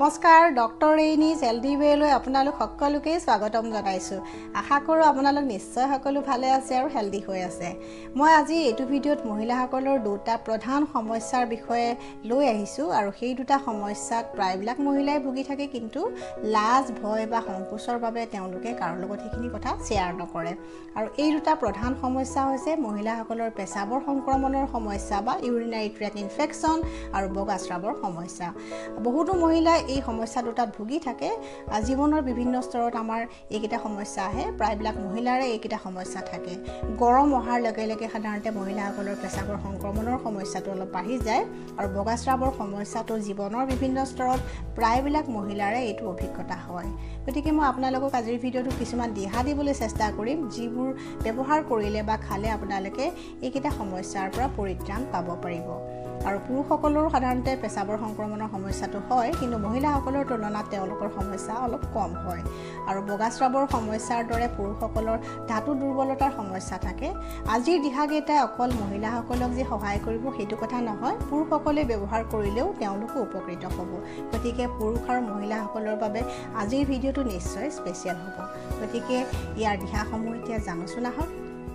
নমস্কাৰ doctor ৰেইনিজ healthy ৱেলৈ আপোনালোক সকলোকে স্বাগতম জনাইছো আশা কৰো আপোনালোক নিশ্চয় সকলো ভালে আছে আৰু হেলদি হৈ আছে মই আজি এইটো ভিডিঅ'ত মহিলাসকলৰ দুটা প্ৰধান সমস্যাৰ বিষয়ে লৈ আহিছো আৰু সেই দুটা সমস্যাক প্ৰায়বিলাক মহিলাই ভুগি থাকে কিন্তু লাজ ভয় বা সংকোচৰ বাবে তেওঁলোকে কাৰো লগত এইখিনি কথা শেয়াৰ নকৰে আৰু এই দুটা প্ৰধান সমস্যা হৈছে মহিলাসকলৰ পেচাবৰ সংক্ৰমণৰ সমস্যা বা ইউৰিনাৰী ট্ৰেক্ট ইনফেকচন আৰু বগাস্ৰাৱৰ সমস্যা বহুতো মহিলা এই সমস্যা দুটাত ভুগি থাকে জীৱনৰ বিভিন্ন স্তৰত আমাৰ এইকেইটা সমস্যা আহে প্ৰায়বিলাক মহিলাৰে এইকেইটা সমস্যা থাকে গৰম অহাৰ লগে লগে সাধাৰণতে মহিলাসকলৰ পেচাবৰ সংক্ৰমণৰ সমস্যাটো অলপ বাঢ়ি যায় আৰু বগাস্ৰাৱৰ সমস্যাটো জীৱনৰ বিভিন্ন স্তৰত প্ৰায়বিলাক মহিলাৰে এইটো অভিজ্ঞতা হয় গতিকে মই আপোনালোকক আজিৰ ভিডিঅ'টো কিছুমান দিহা দিবলৈ চেষ্টা কৰিম যিবোৰ ব্যৱহাৰ কৰিলে বা খালে আপোনালোকে এইকেইটা সমস্যাৰ পৰা পৰিত্ৰাণ পাব পাৰিব আৰু পুৰুষসকলৰ সাধাৰণতে পেচাবৰ সংক্ৰমণৰ সমস্যাটো হয় কিন্তু মহিলাসকলৰ তুলনাত তেওঁলোকৰ সমস্যা অলপ কম হয় আৰু বগাস্ৰাৱৰ সমস্যাৰ দৰে পুৰুষসকলৰ ধাতু দুৰ্বলতাৰ সমস্যা থাকে আজিৰ দিহাকেইটাই অকল মহিলাসকলক যে সহায় কৰিব সেইটো কথা নহয় পুৰুষসকলে ব্যৱহাৰ কৰিলেও তেওঁলোকো উপকৃত হ'ব গতিকে পুৰুষ আৰু মহিলাসকলৰ বাবে আজিৰ ভিডিঅ'টো নিশ্চয় স্পেচিয়েল হ'ব গতিকে ইয়াৰ দিহাসমূহ এতিয়া জানোচোন আহক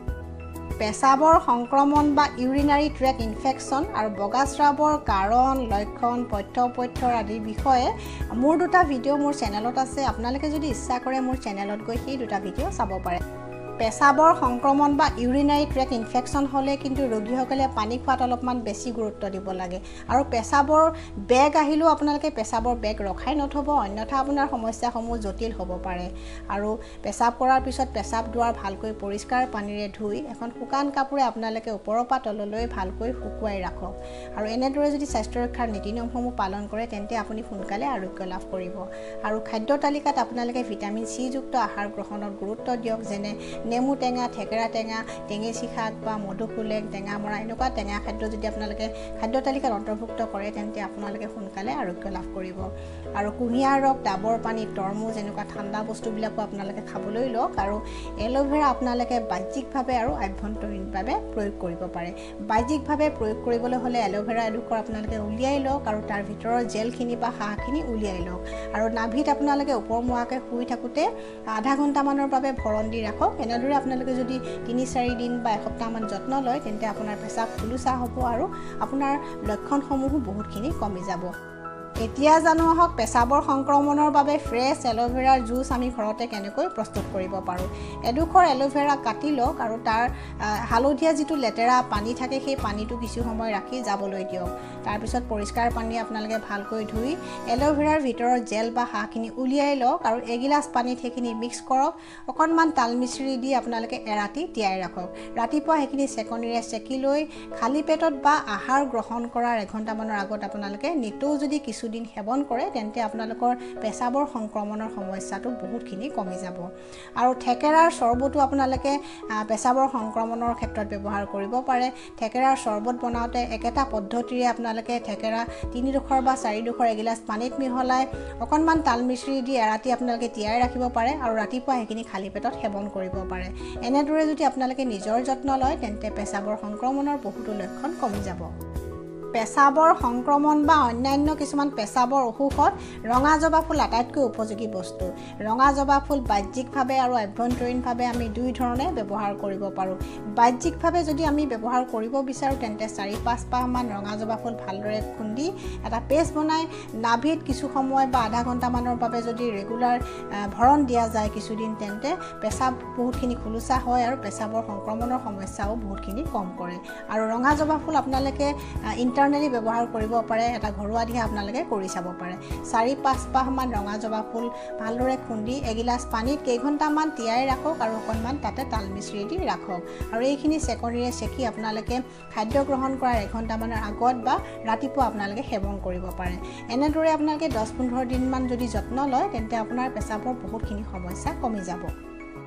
পেচাবৰ সংক্ৰমণ বা ইউৰিনাৰী ট্ৰেক্ট ইনফেকচন আৰু বগাস্ৰাৱৰ কাৰণ লক্ষণ পথ্য আদিৰ বিষয়ে মোৰ দুটা ভিডিঅ' মোৰ চেনেলত আছে আপোনালোকে যদি ইচ্ছা কৰে মোৰ চেনেলত গৈ সেই দুটা ভিডিঅ' চাব পাৰে পেচাবৰ সংক্ৰমণ বা ইউৰিনাৰী ট্ৰেক্ট ইনফেকচন হ'লে কিন্তু ৰোগীসকলে পানী খোৱাত অলপমান বেছি গুৰুত্ব দিব লাগে আৰু পেচাবৰ বেগ আহিলেও আপোনালোকে পেচাবৰ বেগ ৰখাই নথব অন্যথা আপোনাৰ সমস্যাসমূহ জটিল হ'ব পাৰে আৰু পেচাব কৰাৰ পিছত পেচাব দুৱাৰ ভালকৈ পৰিষ্কাৰ পানীৰে ধুই এখন শুকান কাপোৰে আপোনালোকে ওপৰৰ পৰা তললৈ ভালকৈ শুকুৱাই ৰাখক আৰু এনেদৰে যদি স্বাস্থ্য ৰক্ষাৰ নীতি নিয়মসমূহ পালন কৰে তেন্তে আপুনি সোনকালে আৰোগ্য লাভ কৰিব আৰু খাদ্য তালিকাত আপোনালোকে ভিটামিন চি যুক্ত আহাৰ গ্ৰহণত গুৰুত্ব দিয়ক যেনে নেমু টেঙা থেকেৰা টেঙা টেঙেচি শাক বা মধুসোলেং টেঙা মৰা এনেকুৱা টেঙা খাদ্য যদি আপোনালোকে খাদ্য তালিকাত অন্তৰ্ভুক্ত কৰে তেন্তে আপোনালোকে সোনকালে আৰোগ্য লাভ কৰিব আৰু কুঁহিয়াৰ ৰস ডাবৰ পানী তৰমুজ এনেকুৱা ঠাণ্ডা বস্তুবিলাকো আপোনালোকে খাবলৈ লওক আৰু এল'ভেৰা আপোনালোকে বাহ্যিকভাৱে আৰু আভ্যন্তৰীণভাৱে প্ৰয়োগ কৰিব পাৰে বাহ্যিকভাৱে প্ৰয়োগ কৰিবলৈ হ'লে এল'ভেৰা এডোখৰ আপোনালোকে উলিয়াই লওক আৰু তাৰ ভিতৰৰ জেলখিনি বা হাঁহখিনি উলিয়াই লওক আৰু নাভিত আপোনালোকে ওপৰমুৱাকৈ শুই থাকোঁতে আধা ঘণ্টামানৰ বাবে ভৰণ দি ৰাখক এনেদৰে আপোনালোকে যদি ৩-৪ দিন বা এসপ্তাহমান যত্ন লয় তেন্তে আপোনাৰ পেচাব খোলোচা হ'ব আৰু আপোনাৰ লক্ষণসমূহো বহুতখিনি কমি যাব এতিয়া জানো আহক পেচাবৰ সংক্ৰমণৰ বাবে ফ্ৰেছ এল'ভেৰাৰ জুচ আমি ঘৰতে কেনেকৈ প্ৰস্তুত কৰিব পাৰোঁ এডোখৰ এল'ভেৰা কাটি লওক আৰু তাৰ হালধীয়া যিটো লেতেৰা পানী থাকে সেই পানীটো কিছু সময় ৰাখি যাবলৈ দিয়ক তাৰপিছত পৰিষ্কাৰ পানী আপোনালোকে ভালকৈ ধুই এল'ভেৰাৰ ভিতৰৰ জেল বা হাঁহখিনি উলিয়াই লওক আৰু এগিলাচ পানীত সেইখিনি মিক্স কৰক অকণমান তাল মিশ্ৰি দি আপোনালোকে এৰাতি তিয়াই ৰাখক ৰাতিপুৱা সেইখিনি চেকনিৰে চেকি লৈ খালী পেটত বা আহাৰ গ্ৰহণ কৰাৰ এঘণ্টামানৰ আগত আপোনালোকে নিতৌ যদি কিছুদিন সেৱন কৰে তেন্তে আপোনালোকৰ পেচাবৰ সংক্ৰমণৰ সমস্যাটো বহুতখিনি কমি যাব আৰু থেকেৰাৰ চৰ্বতো আপোনালোকে পেচাবৰ সংক্ৰমণৰ ক্ষেত্ৰত ব্যৱহাৰ কৰিব পাৰে থেকেৰাৰ চৰ্বত বনাওঁতে একেটা পদ্ধতিৰে আপোনালোকে থেকেৰা 3 বা 4 এগিলাচ পানীত মিহলাই অকণমান তাল মিশ্ৰি দি এৰাতি আপোনালোকে তিয়াই ৰাখিব পাৰে আৰু ৰাতিপুৱা সেইখিনি খালী পেটত সেৱন কৰিব পাৰে এনেদৰে যদি আপোনালোকে নিজৰ যত্ন লয় তেন্তে পেচাবৰ সংক্ৰমণৰ বহুতো লক্ষণ কমি যাব পেচাবৰ সংক্ৰমণ বা অন্যান্য কিছুমান পেচাবৰ অসুখত ৰঙা জবা ফুল আটাইতকৈ উপযোগী বস্তু ৰঙা জবা ফুল বাহ্যিকভাৱে আৰু আভ্যন্তৰীণভাৱে আমি দুই ধৰণে ব্যৱহাৰ কৰিব পাৰোঁ বাহ্যিকভাৱে যদি আমি ব্যৱহাৰ কৰিব বিচাৰোঁ তেন্তে 4-5 পাহমান ৰঙা জবা ফুল ভালদৰে খুন্দি এটা পেষ্ট বনাই নাভিত কিছু সময় বা আধা ঘণ্টামানৰ বাবে যদি ৰেগুলাৰ ভৰণ দিয়া যায় কিছুদিন তেন্তে পেচাব বহুতখিনি খোলোচা হয় আৰু পেচাবৰ সংক্ৰমণৰ সমস্যাও বহুতখিনি কম কৰে আৰু ৰঙা জবা ফুল আপোনালোকে ইণ্টাৰনেলি ব্যৱহাৰ কৰিব পাৰে এটা ঘৰুৱা দিহা আপোনালোকে কৰি চাব পাৰে 4-5 পাহমান ৰঙা জবা ফুল ভালদৰে খুন্দি এগিলাচ পানীত কেইঘণ্টামান তিয়াই ৰাখক আৰু অকণমান তাতে তাল মিশ্ৰি দি ৰাখক আৰু এইখিনি চেকনিৰে চেকি আপোনালোকে খাদ্য গ্ৰহণ কৰাৰ এঘণ্টামানৰ আগত বা ৰাতিপুৱা আপোনালোকে সেৱন কৰিব পাৰে এনেদৰে আপোনালোকে 10-15 দিনমান যদি যত্ন লয় তেন্তে আপোনাৰ পেচাবৰ বহুতখিনি সমস্যা কমি যাব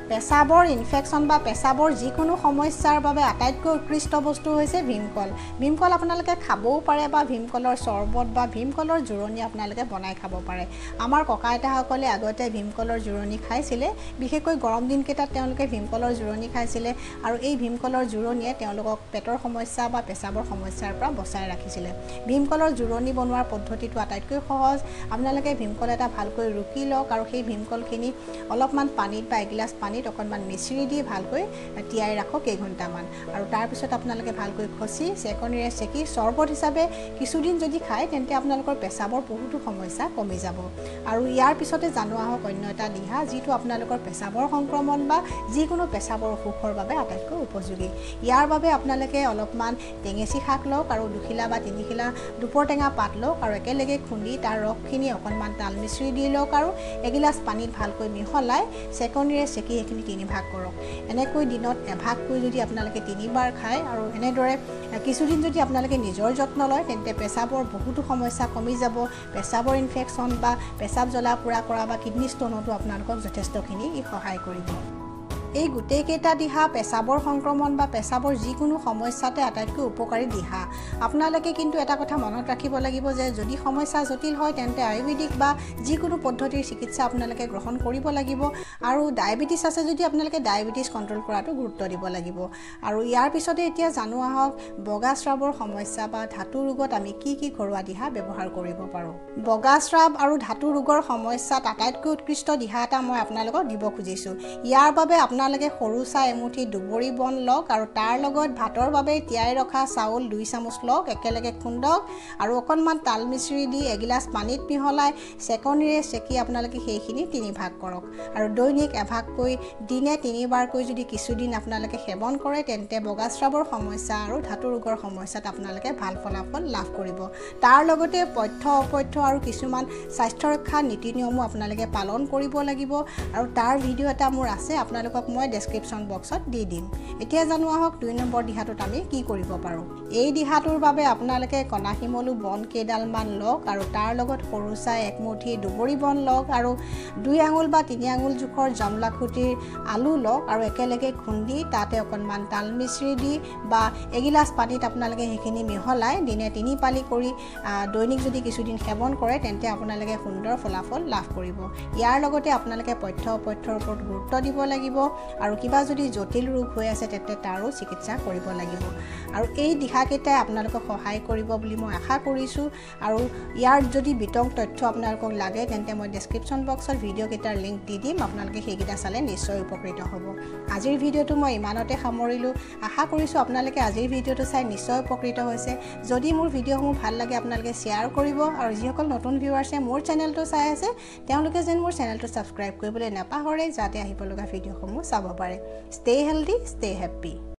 পেচাবৰ ইনফেকশ্যন বা পেচাবৰ যিকোনো সমস্যাৰ বাবে আটাইতকৈ উৎকৃষ্ট বস্তু হৈছে ভীমকল। ভীমকল আপোনালোকে খাবও পাৰে বা ভীমকলৰ চৰ্বত বা ভীমকলৰ জোৰণি আপোনালোকে বনাই খাব পাৰে। আমাৰ ককা আইতাসকলে আগতে ভীমকলৰ জোৰণি খাইছিলে, বিশেষকৈ গৰম দিনকেইটাত তেওঁলোকে ভীমকলৰ জোৰণি খাইছিলে আৰু এই ভীমকলৰ জোৰণিয়ে তেওঁলোকক পেটৰ সমস্যা বা পেচাবৰ সমস্যাৰ পৰা বচাই ৰাখিছিলে। ভীমকলৰ জোৰণি বনোৱাৰ পদ্ধতিটো আটাইতকৈ সহজ। আপোনালোকে ভীমকল এটা ভালকৈ ৰুকি লওক আৰু সেই ভীমকলখিনি অলপমান পানীত বা এগিলাচ পানীত অকণমান মিশ্ৰি দি ভালকৈ তিয়াই ৰাখক কেইঘণ্টামান আৰু তাৰপিছত আপোনালোকে ভালকৈ খচি চেকনিৰে চেকি চৰ্বত হিচাপে কিছুদিন যদি খায় তেন্তে আপোনালোকৰ পেচাবৰ বহুতো সমস্যা কমি যাব। আৰু ইয়াৰ পিছতে জানো আহক অন্য এটা দিহা যিটো আপোনালোকৰ পেচাবৰ সংক্ৰমণ বা যিকোনো পেচাবৰ অসুখৰ বাবে আটাইতকৈ উপযোগী। ইয়াৰ বাবে আপোনালোকে অলপমান টেঙেচি শাক লওক আৰু 2 খিলা বা 3 খিলা দুপৰ টেঙা পাত লওক আৰু একেলগে খুন্দি তাৰ ৰসখিনি অকণমান তাল মিশ্ৰি দি লওক আৰু এগিলাচ পানীত ভালকৈ মিহলাই চেকনিৰে চেকি সেইখিনি 3 ভাগ কৰক। এনেকৈ দিনত এভাগকৈ যদি আপোনালোকে 3 বাৰ খায় আৰু এনেদৰে কিছুদিন যদি আপোনালোকে নিজৰ যত্ন লয় তেন্তে পেচাবৰ বহুতো সমস্যা কমি যাব। পেচাবৰ ইনফেকশ্যন বা পেচাব জ্বলা পোৰা কৰা বা কিডনী ষ্টনতো আপোনালোকক যথেষ্টখিনি সহায় কৰিব। এই গোটেইকেইটা দিহা পেচাবৰ সংক্ৰমণ বা পেচাবৰ যিকোনো সমস্যাতে আটাইতকৈ উপকাৰী দিহা। আপোনালোকে কিন্তু এটা কথা মনত ৰাখিব লাগিব যে যদি সমস্যা জটিল হয় তেন্তে আয়ুৰ্বেদিক বা যিকোনো পদ্ধতিৰ চিকিৎসা আপোনালোকে গ্ৰহণ কৰিব লাগিব আৰু ডায়েবেটিছ আছে যদি আপোনালোকে ডায়েবেটিছ কণ্ট্ৰল কৰাটো গুৰুত্ব দিব লাগিব। আৰু ইয়াৰ পিছতে এতিয়া জানো আহক বগা স্ৰাৱৰ সমস্যা বা ধাতু ৰোগত আমি কি ঘৰুৱা দিহা ব্যৱহাৰ কৰিব পাৰোঁ। বগা স্ৰাৱ আৰু ধাতু ৰোগৰ সমস্যাত আটাইতকৈ উৎকৃষ্ট দিহা এটা মই আপোনালোকক দিব খুজিছোঁ। ইয়াৰ বাবে আপোনালোকে সৰু চাই এমুঠি দুবৰি বন লওক আৰু তাৰ লগত ভাতৰ বাবে তিয়াই ৰখা চাউল 2 চামুচ লওক, একেলগে খুন্দক আৰু অকণমান তাল মিশ্ৰি দি এগিলাচ পানীত মিহলাই চেকনিৰে চেকি আপোনালোকে সেইখিনি 3 ভাগ কৰক আৰু দৈনিক এভাগকৈ দিনে 3 বাৰকৈ যদি কিছুদিন আপোনালোকে সেৱন কৰে তেন্তে বগা স্ৰাৱৰ সমস্যা আৰু ধাতু ৰোগৰ সমস্যাত আপোনালোকে ভাল ফলাফল লাভ কৰিব। তাৰ লগতে পথ্য অপথ্য আৰু কিছুমান স্বাস্থ্য ৰক্ষা নীতি নিয়মো আপোনালোকে পালন কৰিব লাগিব আৰু তাৰ ভিডিঅ' এটা মোৰ আছে, আপোনালোকক মই ডেছক্ৰিপশ্যন বক্সত দি দিম। এতিয়া জানো আহক 2 নম্বৰ দিহাটোত আমি কি কৰিব পাৰোঁ। এই দিহাটোৰ বাবে আপোনালোকে কণা শিমলু বন কেইডালমান লওক আৰু তাৰ লগত সৰু চাই 1 মুঠি দুবৰি বন লওক আৰু 2 আঙুল বা 3 আঙুল জোখৰ জমলাখুটিৰ আলু লওক আৰু একেলগে খুন্দি তাতে অকণমান তাল মিশ্ৰি দি বা এগিলাচ পানীত আপোনালোকে সেইখিনি মিহলাই দিনে 3 পালি কৰি দৈনিক যদি কিছুদিন সেৱন কৰে তেন্তে আপোনালোকে সুন্দৰ ফলাফল লাভ কৰিব। ইয়াৰ লগতে আপোনালোকে পথ্য অপথ্যৰ ওপৰত গুৰুত্ব দিব লাগিব আৰু কিবা যদি জটিল ৰোগ হৈ আছে তেন্তে তাৰো চিকিৎসা কৰিব লাগিব। আৰু এই দিহাকেইটাই আপোনালোকক সহায় কৰিব বুলি মই আশা কৰিছোঁ আৰু ইয়াৰ যদি বিতং তথ্য আপোনালোকক লাগে তেন্তে মই ডেছক্ৰিপশ্যন বক্সত ভিডিঅ'কেইটাৰ লিংক দি দিম, আপোনালোকে সেইকেইটা চালে নিশ্চয় উপকৃত হ'ব। আজিৰ ভিডিঅ'টো মই ইমানতে সামৰিলোঁ। আশা কৰিছোঁ আপোনালোকে আজিৰ ভিডিঅ'টো চাই নিশ্চয় উপকৃত হৈছে। যদি মোৰ ভিডিঅ'সমূহ ভাল লাগে আপোনালোকে শ্বেয়াৰ কৰিব আৰু যিসকল নতুন ভিউৱাৰ্ছে মোৰ চেনেলটো চাই আছে তেওঁলোকে যেন মোৰ চেনেলটো ছাবস্ক্ৰাইব কৰিবলৈ নাপাহৰে যাতে আহিব লগা ভিডিঅ'সমূহ চাব পাৰে। Stay healthy, stay happy.